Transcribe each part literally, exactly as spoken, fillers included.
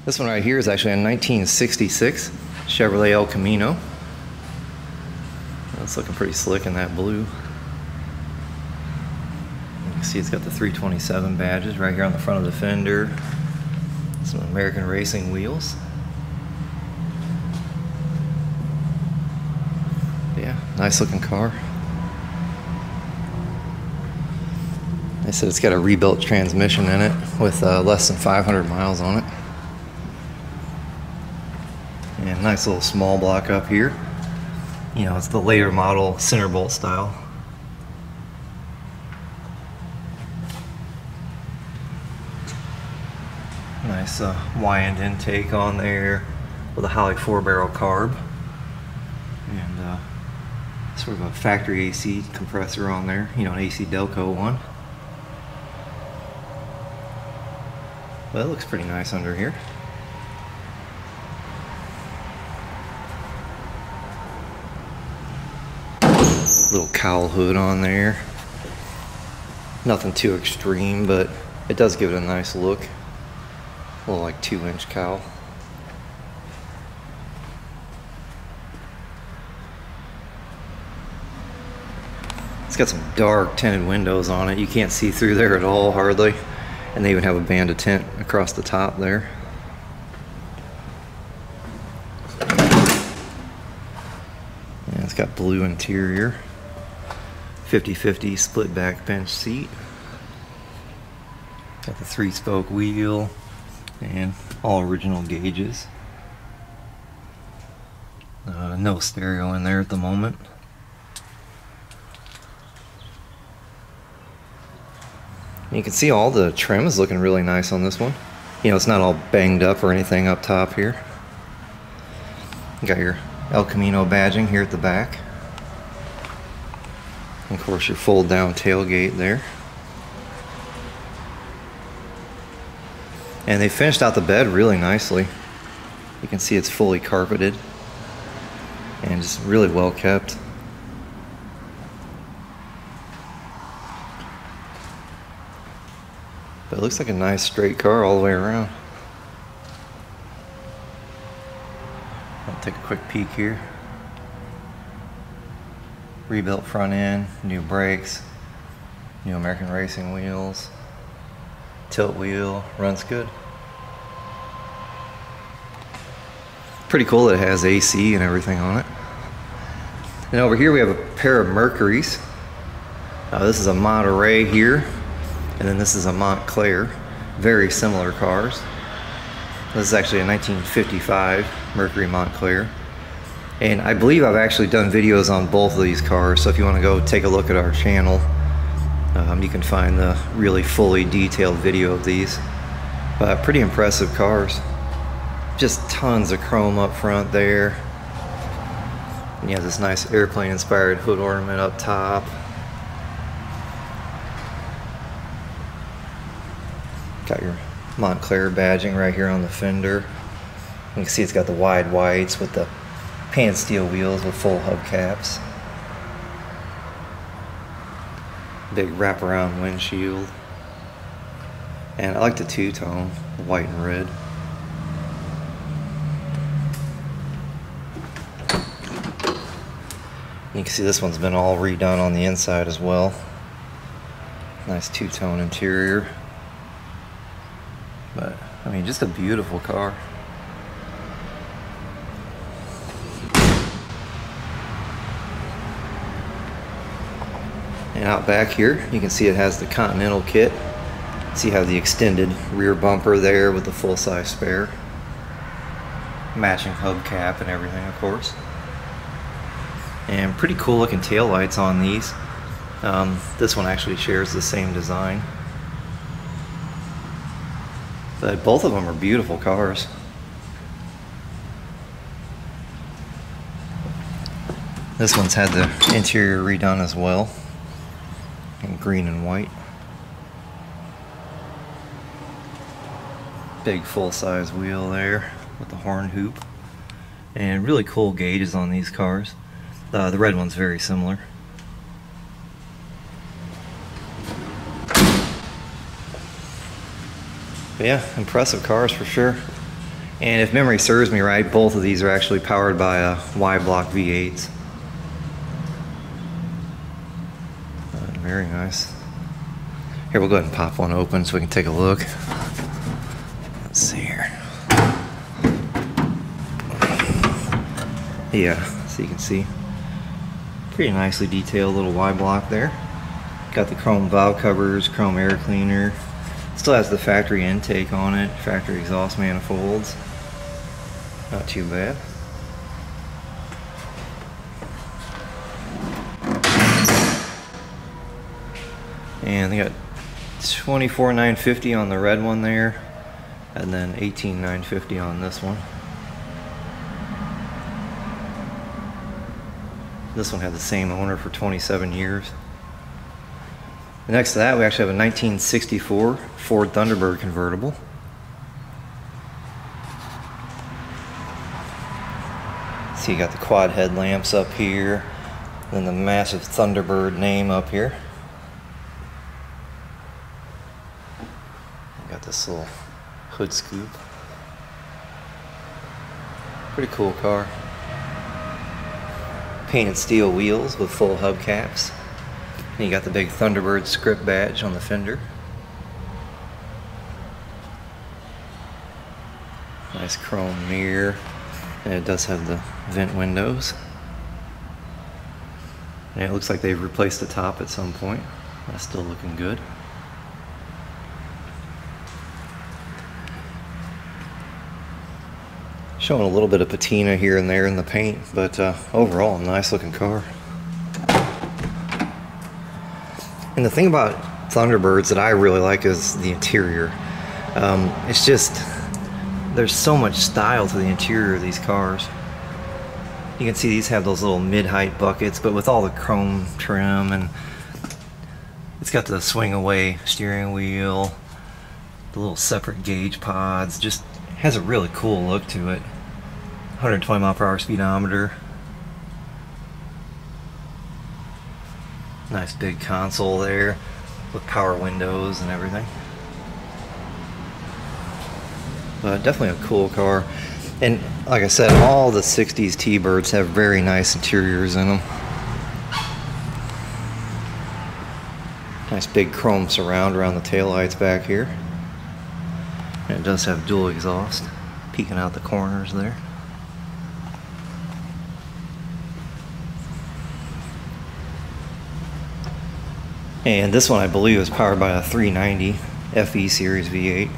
This one right here is actually a nineteen sixty-six Chevrolet El Camino. It's looking pretty slick in that blue. You can see it's got the three twenty-seven badges right here on the front of the fender. Some American Racing wheels. Yeah, nice looking car. They said it's got a rebuilt transmission in it with uh, less than five hundred miles on it. And nice little small block up here. You know, it's the later model center bolt style. Nice uh, Y-end intake on there with a Holley four barrel carb. And uh, sort of a factory A C compressor on there, you know, an A C Delco one. But it looks pretty nice under here. Little cowl hood on there. Nothing too extreme, but it does give it a nice look. A little like two inch cowl. It's got some dark tinted windows on it. You can't see through there at all, hardly. And they even have a band of tint across the top there. And it's got blue interior. fifty fifty split back bench seat. Got the three spoke wheel and all original gauges. Uh, no stereo in there at the moment. You can see all the trim is looking really nice on this one. You know, it's not all banged up or anything up top here. You got your El Camino badging here at the back. And of course your fold down tailgate there. And they finished out the bed really nicely. You can see it's fully carpeted and just really well kept. But it looks like a nice straight car all the way around. I'll take a quick peek here. Rebuilt front end, new brakes, new American Racing wheels, tilt wheel, runs good. Pretty cool that it has A C and everything on it. And over here we have a pair of Mercuries. Uh, this is a Monterey here. And then this is a Montclair, very similar cars. This is actually a nineteen fifty-five Mercury Montclair. And I believe I've actually done videos on both of these cars, so if you want to go take a look at our channel, um, you can find the really fully detailed video of these. But pretty impressive cars. Just tons of chrome up front there. And you have this nice airplane inspired hood ornament up top. Got your Montclair badging right here on the fender. You can see it's got the wide whites with the pan steel wheels with full hubcaps. Big wraparound windshield. And I like the two-tone, white and red. You can see this one's been all redone on the inside as well. Nice two-tone interior. But, I mean, just a beautiful car. And out back here, you can see it has the Continental kit. See how the extended rear bumper there with the full-size spare. Matching hubcap and everything, of course. And pretty cool looking taillights on these. Um, this one actually shares the same design. But both of them are beautiful cars. This one's had the interior redone as well, in green and white. Big full-size wheel there with the horn hoop. And really cool gauges on these cars. Uh, the red one's very similar. But yeah, impressive cars for sure. And if memory serves me right, both of these are actually powered by a Y-block V eights. Uh, very nice. Here, we'll go ahead and pop one open so we can take a look. Let's see here. Yeah, so you can see. Pretty nicely detailed little Y-block there. Got the chrome valve covers, chrome air cleaner. Still has the factory intake on it, factory exhaust manifolds. Not too bad. And they got twenty-four nine fifty on the red one there, and then eighteen nine fifty on this one. This one had the same owner for twenty-seven years. Next to that, we actually have a nineteen sixty-four Ford Thunderbird convertible. So you got the quad headlamps up here, then the massive Thunderbird name up here. Got this little hood scoop. Pretty cool car. Painted steel wheels with full hubcaps. And you got the big Thunderbird script badge on the fender. Nice chrome mirror. And it does have the vent windows. And it looks like they've replaced the top at some point. That's still looking good. Showing a little bit of patina here and there in the paint, but uh, overall a nice looking car. And the thing about Thunderbirds that I really like is the interior. Um, it's just, there's so much style to the interior of these cars. You can see these have those little mid-height buckets, but with all the chrome trim, and it's got the swing away steering wheel, the little separate gauge pods. Just has a really cool look to it. one hundred twenty mile per hour speedometer. Nice big console there with power windows and everything. But definitely a cool car. And like I said, all the sixties T-Birds have very nice interiors in them. Nice big chrome surround around the taillights back here. And it does have dual exhaust peeking out the corners there. And this one I believe is powered by a three ninety F E series V eight.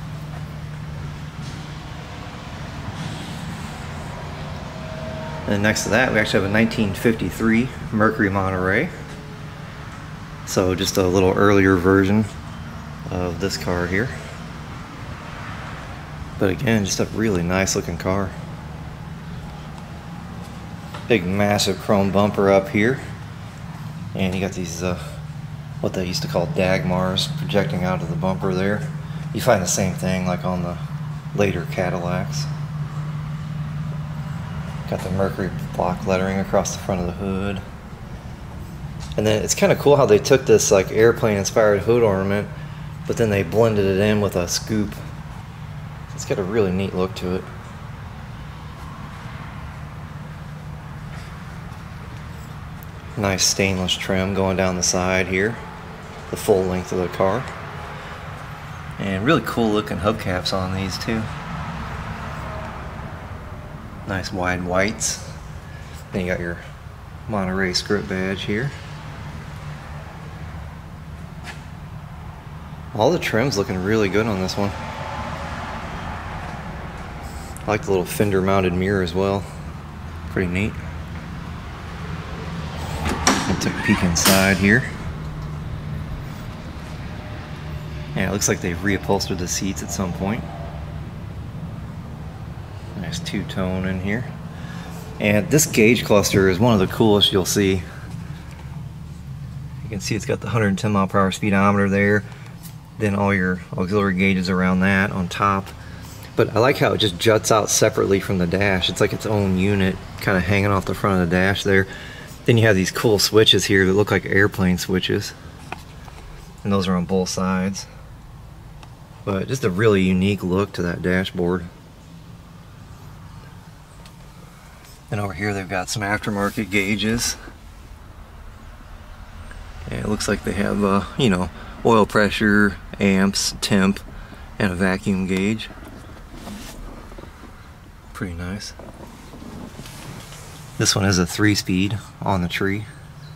And next to that we actually have a nineteen fifty-three Mercury Monterey. So just a little earlier version of this car here. But again, just a really nice looking car. Big massive chrome bumper up here. And you got these uh, what they used to call Dagmars projecting out of the bumper there. You find the same thing like on the later Cadillacs. Got the Mercury block lettering across the front of the hood. And then it's kind of cool how they took this like airplane inspired hood ornament, but then they blended it in with a scoop. It's got a really neat look to it. Nice stainless trim going down the side here, the full length of the car. And really cool looking hubcaps on these too. Nice wide whites. Then you got your Monterey script badge here. All the trim's looking really good on this one. I like the little fender mounted mirror as well. Pretty neat. I'll take a peek inside here. Yeah, it looks like they've reupholstered the seats at some point. Nice two-tone in here. And this gauge cluster is one of the coolest you'll see. You can see it's got the one hundred ten mile per hour speedometer there. Then all your auxiliary gauges around that on top. But I like how it just juts out separately from the dash. It's like its own unit kind of hanging off the front of the dash there. Then you have these cool switches here that look like airplane switches. And those are on both sides. But just a really unique look to that dashboard. And over here they've got some aftermarket gauges. And it looks like they have, uh, you know, oil pressure, amps, temp, and a vacuum gauge. Pretty nice. This one is a three-speed on the tree.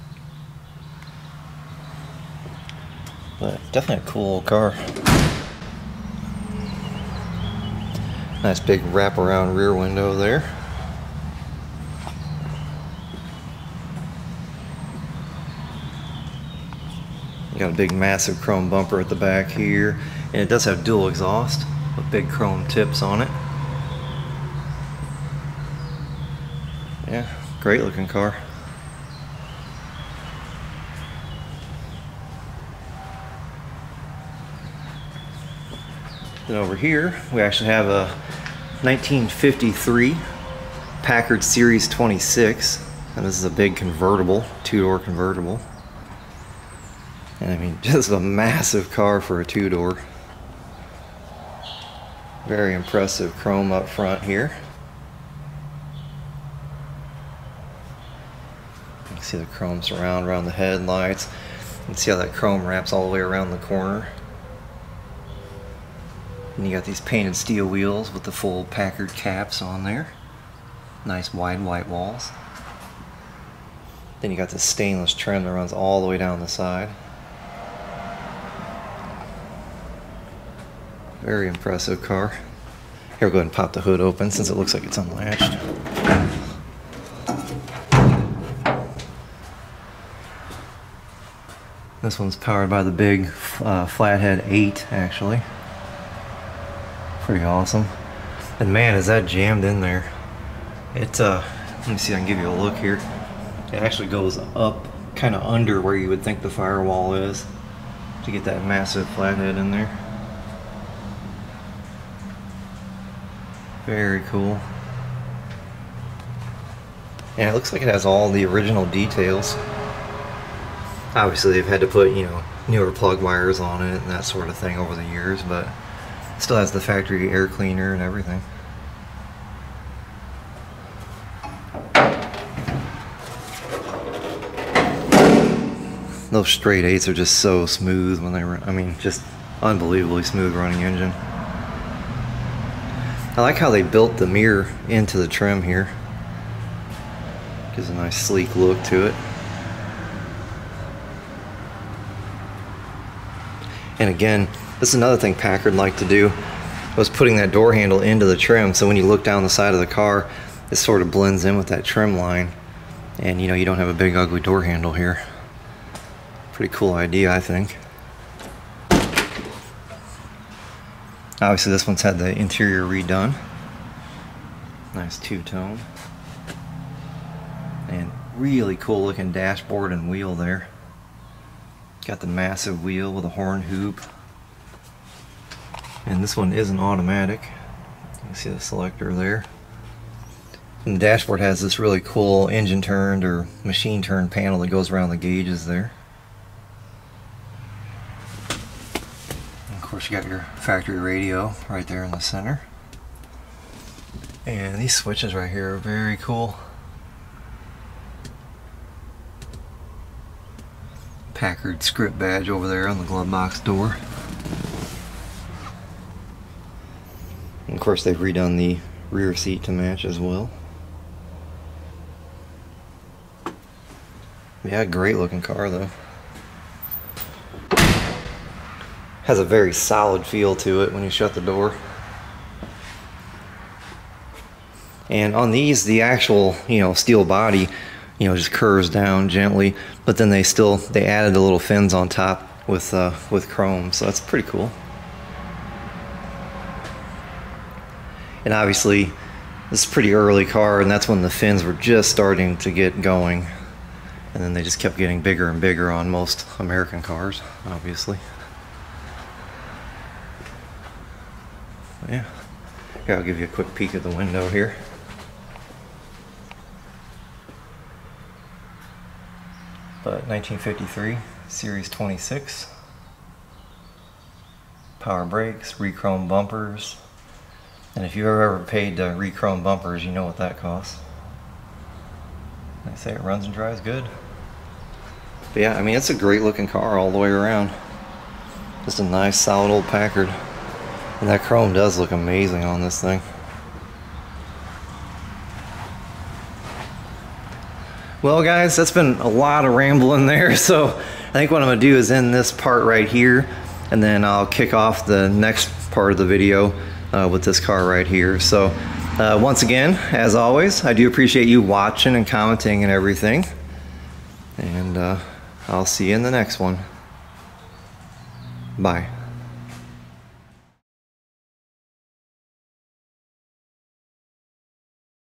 But definitely a cool car. Nice big wraparound rear window there. You got a big massive chrome bumper at the back here, and it does have dual exhaust with big chrome tips on it. Yeah, great looking car. Then over here we actually have a nineteen fifty-three Packard Series twenty-six, and this is a big convertible, two-door convertible. And I mean, just a massive car for a two-door. Very impressive chrome up front here. You can see the chrome surround around the headlights. You can see how that chrome wraps all the way around the corner. And you got these painted steel wheels with the full Packard caps on there. Nice wide white walls. Then you got this stainless trim that runs all the way down the side. Very impressive car. Here, we'll go ahead and pop the hood open since it looks like it's unlatched. This one's powered by the big uh, Flathead eight, actually. Pretty awesome. And man, is that jammed in there. It, uh, let me see if I can give you a look here. It actually goes up kind of under where you would think the firewall is to get that massive flathead in there. Very cool. And it looks like it has all the original details. Obviously they've had to put, you know, newer plug wires on it and that sort of thing over the years, but it still has the factory air cleaner and everything. Those straight eights are just so smooth when they run. I mean, just unbelievably smooth running engine. I like how they built the mirror into the trim here. Gives a nice sleek look to it. And again, this is another thing Packard liked to do, was putting that door handle into the trim, so when you look down the side of the car, it sort of blends in with that trim line, and you know, you don't have a big ugly door handle here. Pretty cool idea, I think. Obviously this one's had the interior redone. Nice two-tone. And really cool looking dashboard and wheel there. Got the massive wheel with a horn hoop. And this one is an automatic. You can see the selector there. And the dashboard has this really cool engine turned or machine turned panel that goes around the gauges there. And of course you got your factory radio right there in the center. And these switches right here are very cool. Packard script badge over there on the glove box door. And of course they've redone the rear seat to match as well. Yeah, great looking car though. Has a very solid feel to it when you shut the door. And on these, the actual, you know, steel body, you know, just curves down gently, but then they still, they added the little fins on top with, uh, with chrome, so that's pretty cool. And obviously, this is a pretty early car, and that's when the fins were just starting to get going. And then they just kept getting bigger and bigger on most American cars, obviously. But yeah, here, I'll give you a quick peek at the window here. But nineteen fifty-three, Series twenty-six. Power brakes, re-chrome bumpers. And if you've ever paid uh, re-chrome bumpers, you know what that costs. They say it runs and drives good. But yeah, I mean, it's a great looking car all the way around. Just a nice solid old Packard. And that chrome does look amazing on this thing. Well guys, that's been a lot of rambling there, so I think what I'm gonna do is end this part right here, and then I'll kick off the next part of the video uh, with this car right here. So uh, once again, as always, I do appreciate you watching and commenting and everything, and uh, I'll see you in the next one. Bye.